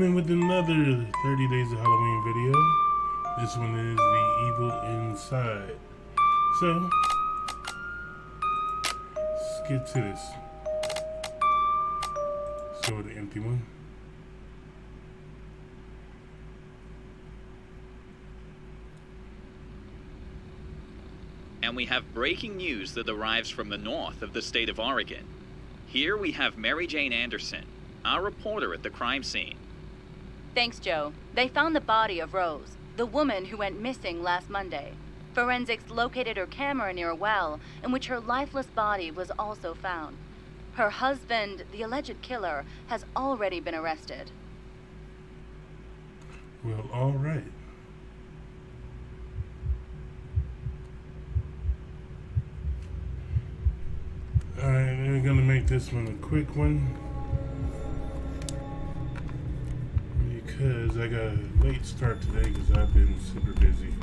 in with another 30 Days of Halloween video. This one is The Evil Inside. So, let's get to this. So the empty one. And we have breaking news that arrives from the north of the state of Oregon. Here we have Mary Jane Anderson, our reporter at the crime scene. Thanks, Joe. They found the body of Rose, the woman who went missing last Monday. Forensics located her camera near a well, in which her lifeless body was also found. Her husband, the alleged killer, has already been arrested. Well, all right. Alright, we're gonna make this one a quick one because I got a late start today because I've been super busy.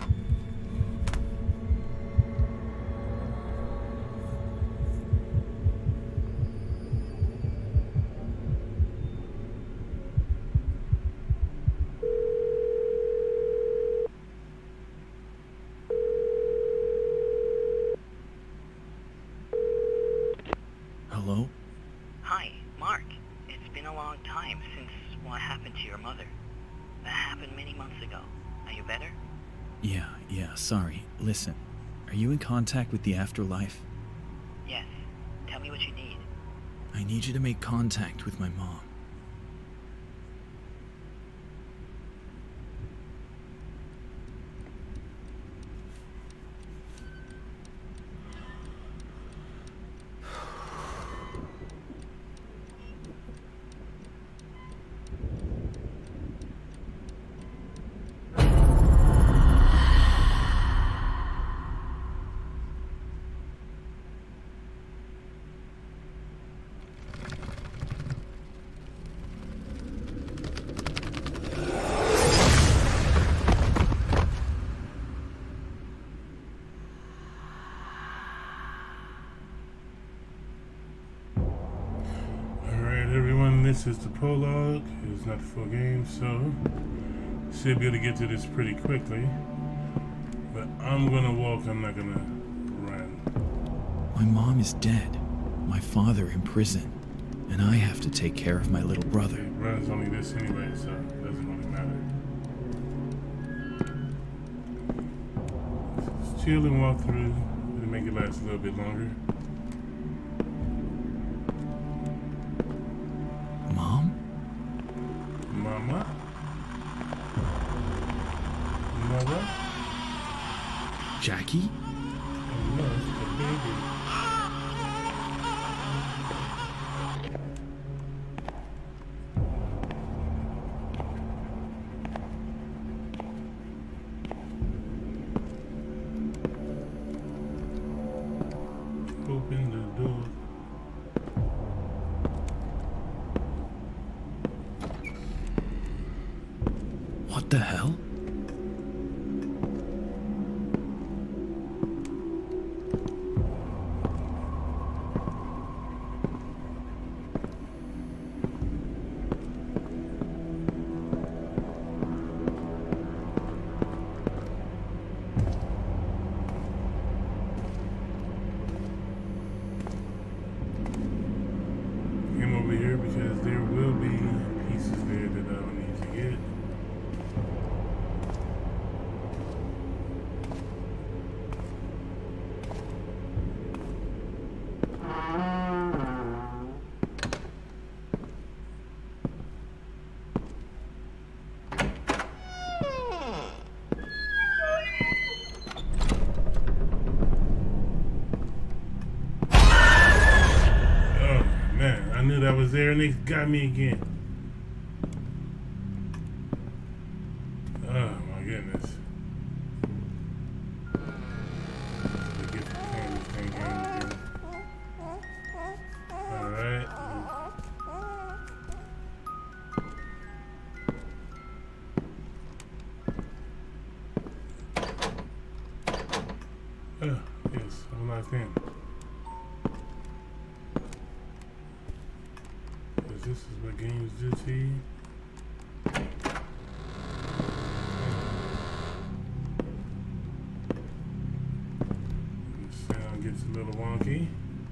Hello? Hi, Mark. It's been a long time since what happened to your mother. That happened many months ago. Are you better? Yeah, sorry. Listen, are you in contact with the afterlife? Yes. Tell me what you need. I need you to make contact with my mom. This is the prologue. It's not the full game, so should be able to get to this pretty quickly. But I'm gonna walk, I'm not gonna run. My mom is dead. My father in prison. And I have to take care of my little brother. It runs only this anyway, so it doesn't really matter. Just chill and walk through to make it last a little bit longer. Mom? Mama? Mother? Jackie? Oh no, it's the baby. Open the door. What the hell? Came over here because there will be pieces there that I will need to get. Man, I knew that was there and they got me again. Oh my goodness. Let's get the candy thing again. Alright. Oh, yes, I'm locked in. This is what games do to you. little wonky.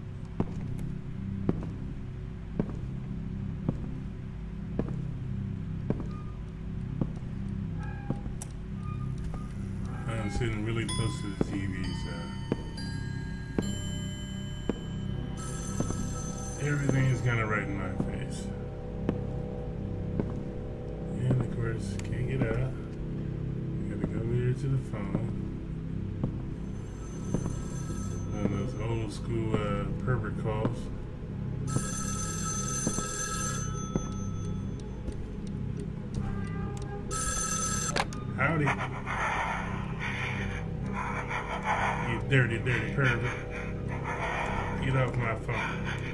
I'm sitting really close to the TV, so everything is kind of right in my face. And of course, can't get out. Gotta go here to the phone. One of those old school pervert calls. Howdy. You dirty, dirty pervert. Get off my phone.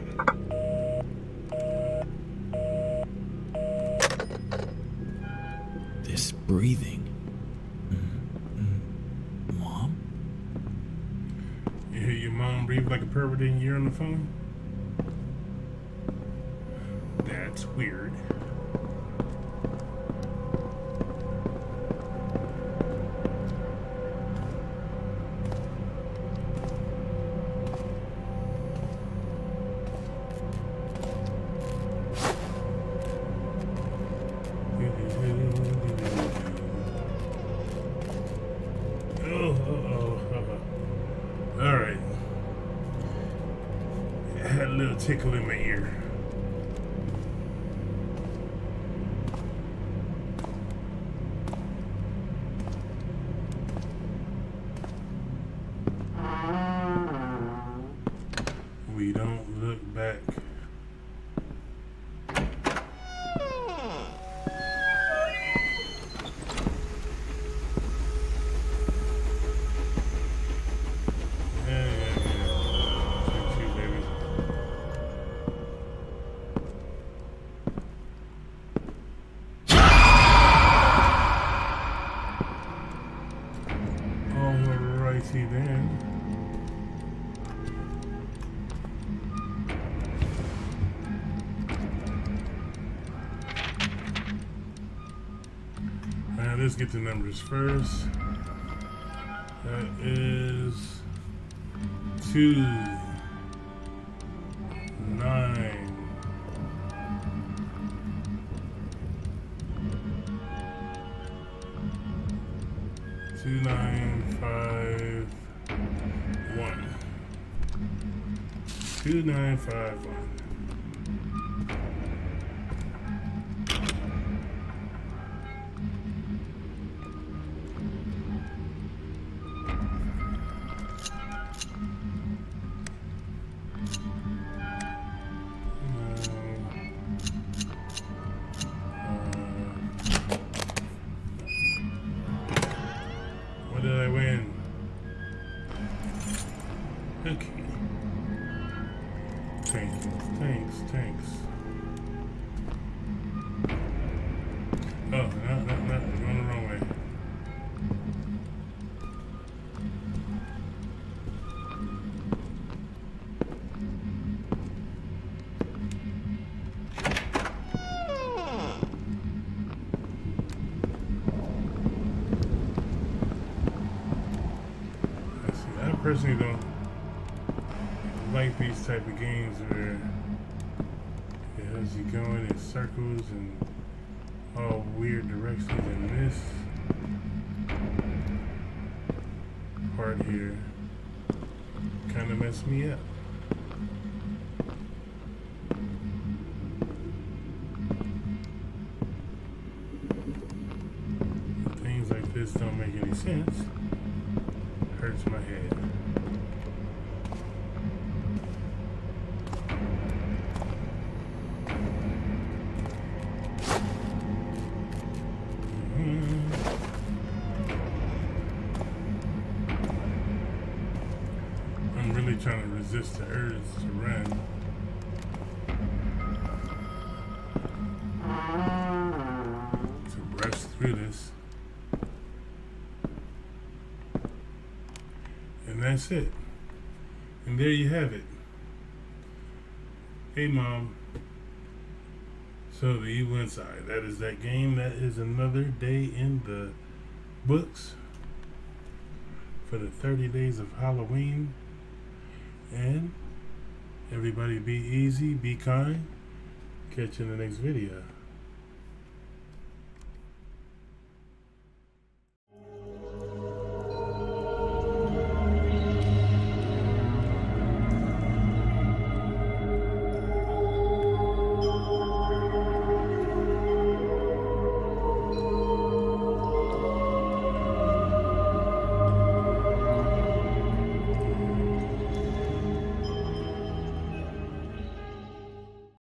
This breathing. Mom? You hear your mom breathe like a pervert and you're on the phone? That's weird. Alright. I had a little tickle in my ear. We don't look back. Alrighty then. Now let's get the numbers first. That is 2, 9. 2951. 2951. What did I win? Okay. Thanks. Oh, no, going the wrong way. I personally don't like these type of games where it has you going in circles and all weird directions, and this part here kind of messed me up. Things like this don't make any sense. Hurts my head. I'm really trying to resist the urge to run. To rush through this. And that's it. And there you have it. Hey, Mom. So the Evil Inside. That is that game. That is another day in the books for the 30 days of Halloween. And everybody be easy, be kind. Catch you in the next video.